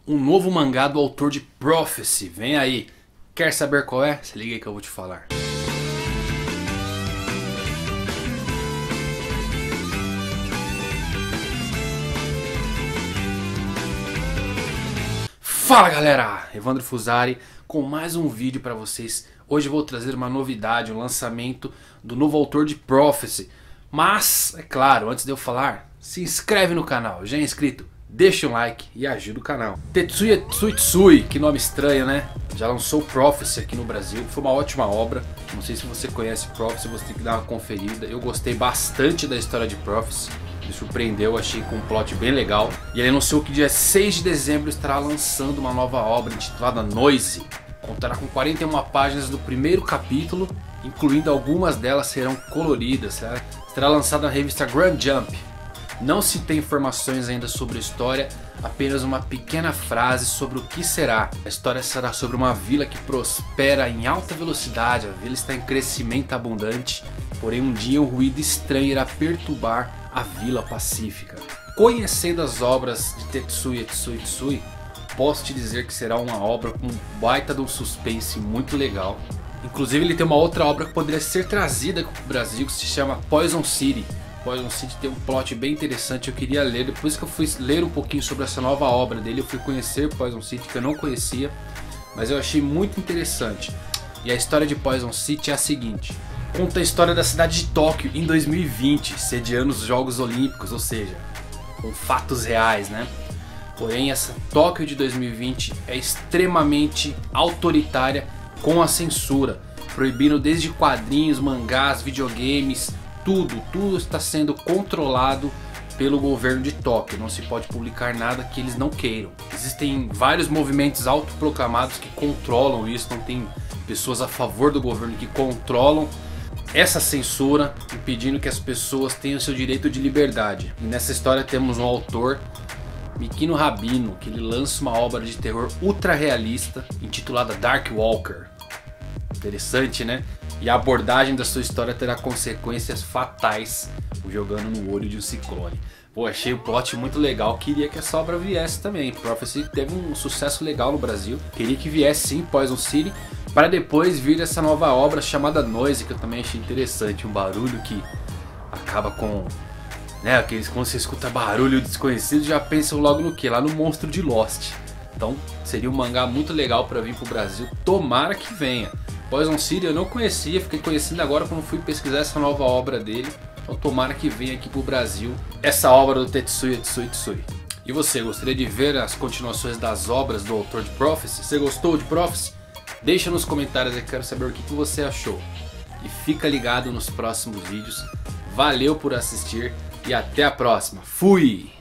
um novo mangá do autor de Prophecy. Vem aí. Quer saber qual é? Se liga aí que eu vou te falar. Fala galera, Evandro Fusari com mais um vídeo para vocês. Hoje eu vou trazer uma novidade, um lançamento do novo autor de Prophecy. Mas, é claro, antes de eu falar, se inscreve no canal, já é inscrito, deixa um like e ajuda o canal. Tetsuya Tsutsui, que nome estranho, né? Já lançou Prophecy aqui no Brasil, foi uma ótima obra. Não sei se você conhece Prophecy, você tem que dar uma conferida. Eu gostei bastante da história de Prophecy. Me surpreendeu, achei com um plot bem legal. E ele anunciou que dia 6 de dezembro estará lançando uma nova obra intitulada Noise. Contará com 41 páginas do primeiro capítulo, incluindo algumas delas serão coloridas. Será lançada na revista Grand Jump. Não se tem informações ainda sobre a história, apenas uma pequena frase sobre o que será. A história será sobre uma vila que prospera em alta velocidade, a vila está em crescimento abundante, porém um dia um ruído estranho irá perturbar a Vila Pacífica. Conhecendo as obras de Tetsuya Tsutsui, posso te dizer que será uma obra com um baita de um suspense muito legal. Inclusive ele tem uma outra obra que poderia ser trazida para o Brasil, que se chama Poison City. Poison City tem um plot bem interessante, eu queria ler. Depois que eu fui ler um pouquinho sobre essa nova obra dele, eu fui conhecer Poison City, que eu não conhecia, mas eu achei muito interessante. E a história de Poison City é a seguinte: conta a história da cidade de Tóquio em 2020, sediando os Jogos Olímpicos, ou seja, com fatos reais, né? Porém, essa Tóquio de 2020 é extremamente autoritária com a censura, proibindo desde quadrinhos, mangás, videogames, tudo está sendo controlado pelo governo de Tóquio. Não se pode publicar nada que eles não queiram. Existem vários movimentos autoproclamados que controlam isso, não tem pessoas a favor do governo que controlam essa censura, impedindo que as pessoas tenham seu direito de liberdade. E nessa história temos um autor, Mikino Rabino, que ele lança uma obra de terror ultra realista intitulada Dark Walker. Interessante, né? E a abordagem da sua história terá consequências fatais, jogando no olho de um ciclone. Pô, achei o plot muito legal, queria que essa obra viesse também. Prophecy teve um sucesso legal no Brasil, queria que viesse sim Poison City, para depois vir essa nova obra chamada Noise, que eu também achei interessante. Um barulho que acaba com, né, aqueles, quando você escuta barulho desconhecido já pensam logo no que? Lá no monstro de Lost. Então seria um mangá muito legal para vir pro Brasil, tomara que venha. Poison City eu não conhecia, fiquei conhecendo agora quando fui pesquisar essa nova obra dele. Então tomara que venha aqui pro Brasil essa obra do Tetsuya Tsutsui. E você, gostaria de ver as continuações das obras do autor de Prophecy? Você gostou de Prophecy? Deixa nos comentários, eu quero saber o que você achou. E fica ligado nos próximos vídeos. Valeu por assistir e até a próxima. Fui!